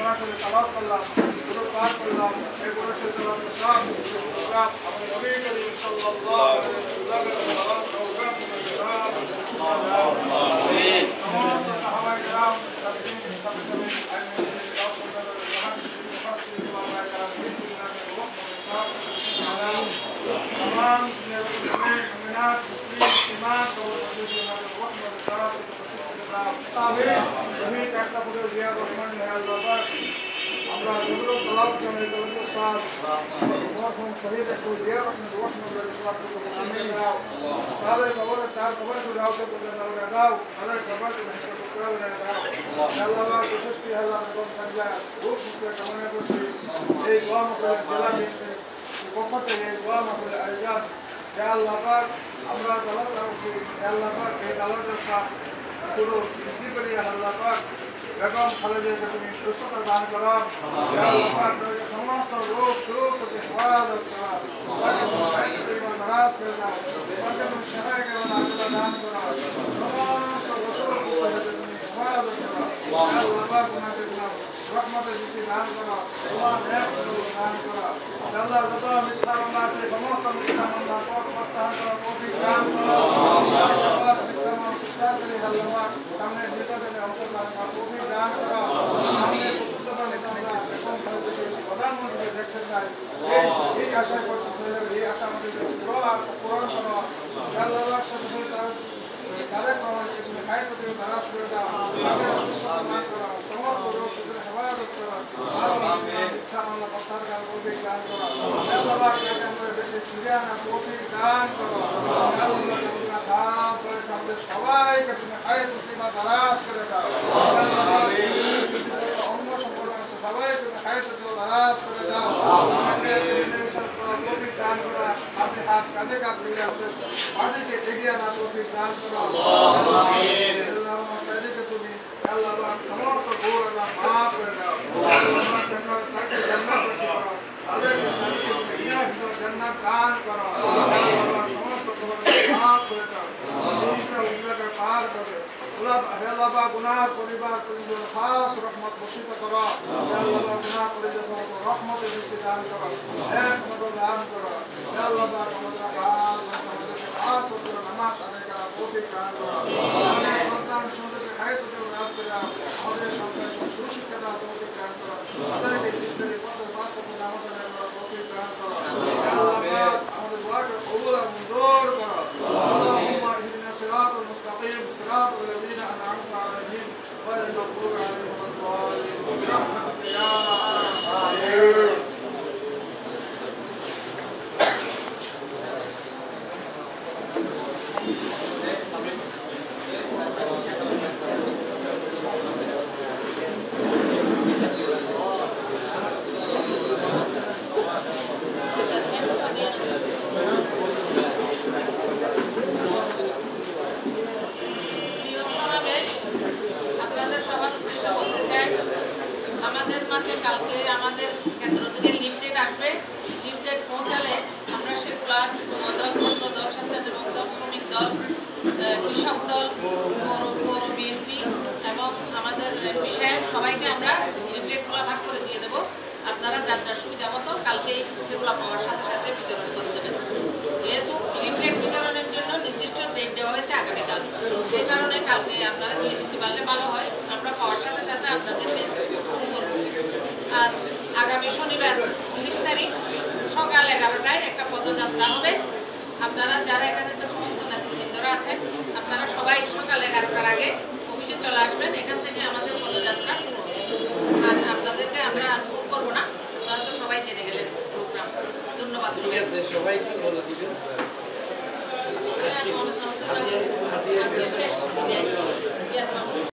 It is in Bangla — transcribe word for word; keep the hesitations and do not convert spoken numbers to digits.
সরাসরি তালাওয়াত করলাম, পুরো পাঠ করলাম, এগুলো সে তালাওয়াত করলাম, আমাদের নবী করিম সাল্লাল্লাহু আলাইহি ওয়াসাল্লামের সালাত ও সালাম আমিন। সমস্ত সাহাবায়ে কেরাম তাকবীর তাকবীর আমিন। تمام المؤمنات المسلمات আমি একটা করে জিয়া রহমান আল্লাহ আমরা যেগুলো তলাব জানি যেগুলো সাথ মরহুম শহীদ একটু জিয়া রহমান রহমান সারে খবর চার খবর করে দাও করে দাও দাও আরে খবর করে দাও আল্লাহ কুশি আল্লাহ কোন সংজ্ঞা খুব সুন্দর কামনা করছি এই দোয়া করে জেলামি পক্ষ থেকে দোয়া করে আয়োজন হে আল্লাহ পাক আমরা তলাব করছি হে আল্লাহ পাক এই আলোচনার সাথ পুরো বৃদ্ধি করি আল্লাহ পাক বেগম খালেদাকে তুমি সুস্থতা দান করো সমস্ত রোগ সুখ থেকে হেফাজত করো নারাজ করে দাও তুমি সহায়ক দান করো সমস্ত রসুল তুমি হেফাজত করো আল্লাহ পাক তোমাকে দিলাম রহমতের দৃষ্টি দান করো তোমার নেক দান করো আল্লাহ যত মিথ্যা মামলা আছে সমস্ত মিথ্যা মামলা পথ প্রত্যাহার করো তৌফিক দান করো সামনে নির্বাচনে অংশগ্রহণ করা তৌফিক দান করো সামনে উত্তর নেতা প্রধানমন্ত্রী দেখতে চাই এই আশা করতে এই আশা আমাদের পূরণ করো আল্লাহর সাথে তাদের তুমি খাইতে তুমি নারাজ করে দাও সমস্ত রোগ থেকে হেফাজত করো ইচ্ছা মামলা প্রত্যাহার করার তৌফিক দান করো আল্লাহ আমাদের দেশে ফিরে আনা তৌফিক দান করো আমাদের সবাইকে তুমি খাইতে তুমি নারাজ করে দাও অঙ্গ সম্পর্ক সবাই তুমি খাইতে তুমি নারাজ করে দাও তৌফিক দান করো আপনি হাত কাঁধে কাঁধ মিলে আমাদের পার্টিকে এগিয়ে আনা তৌফিক দান করো তুমি আল্লাহ সমস্ত ভুল আল্লাহ মাফ করে দাও তাকে জান্নাত করো তাদেরকে জান্নাত দান করো সমস্ত মাফ করে দাও উল্লাকে পার করে আল্লাহ গুনাহ পরিবার পরিজন খাস রহমত বসিত করো আল্লাহ গুনাহ পরিজন রহমতের দৃষ্টি দান করো এক মদত দান করো আল্লাহ আমাদের কাজ আমাদের খাস করে নামাজ আদায় করা তৌফিক দান করো সন্তান সন্ততি খাইতে দেব রাত করে আমাদের সন্তান সুশিক্ষা দাও তৌফিক দান করো তাদেরকে শিক্ষার পথে বাস্তব নামাজ আদায় করা তৌফিক দান করো আল্লাহ আমাদের দোয়াকে কবুল আর মঞ্জুর করো আল্লাহুম্মা ইহদিনা সিরাতাল মুস্তাকিম সিরাতাল লাযীনা আন'আমতা আলাইহিম গায়রিল মাগদূবি আলাইহিম ওয়ালাদ-দাল্লিন বিরহমাতিকা ইয়া আরহামার রাহিমিন। আমাদের মাঝে কালকে আমাদের কেন্দ্র থেকে লিফলেট আসবে, লিফলেট পৌঁছালে আমরা সে ক্লাস দল ছাত্র দল স্বেচ্ছাসেবক দল শ্রমিক দল কৃষক দল পৌর বিএনপি এবং আমাদের বিষয়ে সবাইকে আমরা লিফলেটগুলো ভাগ করে দিয়ে দেবো। আপনারা যার যার সুবিধা মতো কালকেই সেগুলো পাওয়ার সাথে সাথে বিতরণ করে দেবেন। যেহেতু লিফলেট বিতরণের জন্য নির্দিষ্ট ডেট দেওয়া হয়েছে আগামীকাল, সেই কারণে কালকে আপনারা দিয়ে দিতে পারলে ভালো হয়। আমরা পাওয়ার সাথে সাথে আপনাদেরকে ফোন করব। আর আগামী শনিবার উনিশ তারিখ সকাল এগারোটায় একটা পদযাত্রা হবে। আপনারা যারা এখানে সমস্ত নেতৃবৃন্দরা আছেন আপনারা সবাই সকাল এগারোটার আগে অফিসে চলে আসবেন। এখান থেকে আমাদের পদযাত্রা শুরু হবে। আর আপনাদেরকে আমরা ফোন করবো না, আপনারা তো সবাই জেনে গেলেন প্রোগ্রাম। ধন্যবাদ সবাইকে বলে দিবেন।